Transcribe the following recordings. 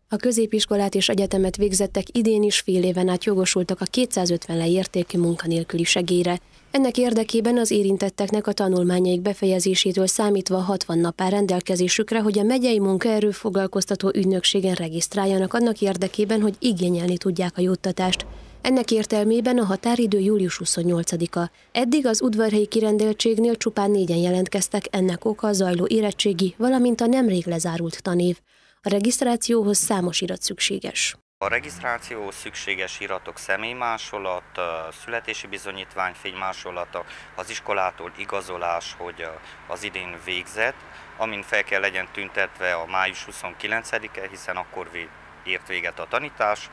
A középiskolát és egyetemet végzettek idén is fél éven át jogosultak a 250 lei értékű munkanélküli segélyre. Ennek érdekében az érintetteknek a tanulmányaik befejezésétől számítva 60 nap áll rendelkezésükre, hogy a megyei munkaerőfoglalkoztató ügynökségen regisztráljanak annak érdekében, hogy igényelni tudják a juttatást. Ennek értelmében a határidő július 28-a. Eddig az udvarhelyi kirendeltségnél csupán 4-en jelentkeztek, ennek oka a zajló érettségi, valamint a nemrég lezárult tanév. A regisztrációhoz számos irat szükséges. A regisztrációhoz szükséges iratok személymásolat, születési bizonyítvány fénymásolata, az iskolától igazolás, hogy az idén végzett, amin fel kell legyen tüntetve a május 29-e, hiszen akkor ért véget a tanítás.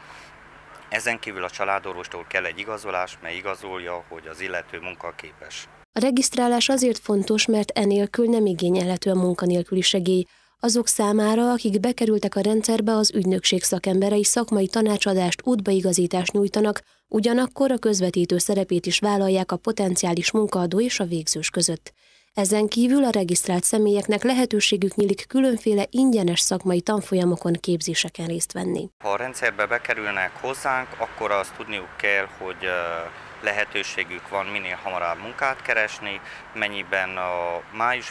Ezen kívül a családorvostól kell egy igazolás, mely igazolja, hogy az illető munkaképes. A regisztrálás azért fontos, mert enélkül nem igényelhető a munkanélküli segély. Azok számára, akik bekerültek a rendszerbe, az ügynökség szakemberei szakmai tanácsadást, útbaigazítást nyújtanak, ugyanakkor a közvetítő szerepét is vállalják a potenciális munkaadó és a végzős között. Ezen kívül a regisztrált személyeknek lehetőségük nyílik különféle ingyenes szakmai tanfolyamokon, képzéseken részt venni. Ha a rendszerbe bekerülnek hozzánk, akkor azt tudniuk kell, hogy lehetőségük van minél hamarabb munkát keresni, mennyiben a május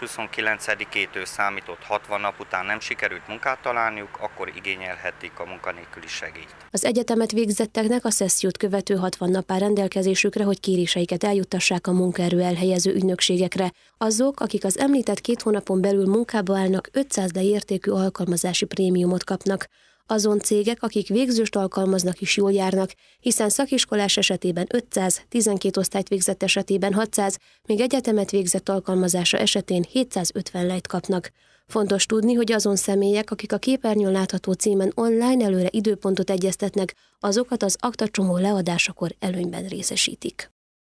29-től számított 60 nap után nem sikerült munkát találniuk, akkor igényelhetik a munkanélküli segélyt. Az egyetemet végzetteknek a szessziót követő 60 nap áll rendelkezésükre, hogy kéréseiket eljuttassák a munkaerő elhelyező ügynökségekre. Azok, akik az említett 2 hónapon belül munkába állnak, 500 lei értékű alkalmazási prémiumot kapnak. Azon cégek, akik végzőst alkalmaznak, is jól járnak, hiszen szakiskolás esetében 500, 12 osztályt végzett esetében 600, míg egyetemet végzett alkalmazása esetén 750 lejt kapnak. Fontos tudni, hogy azon személyek, akik a képernyőn látható címen online előre időpontot egyeztetnek, azokat az aktacsomó leadásakor előnyben részesítik.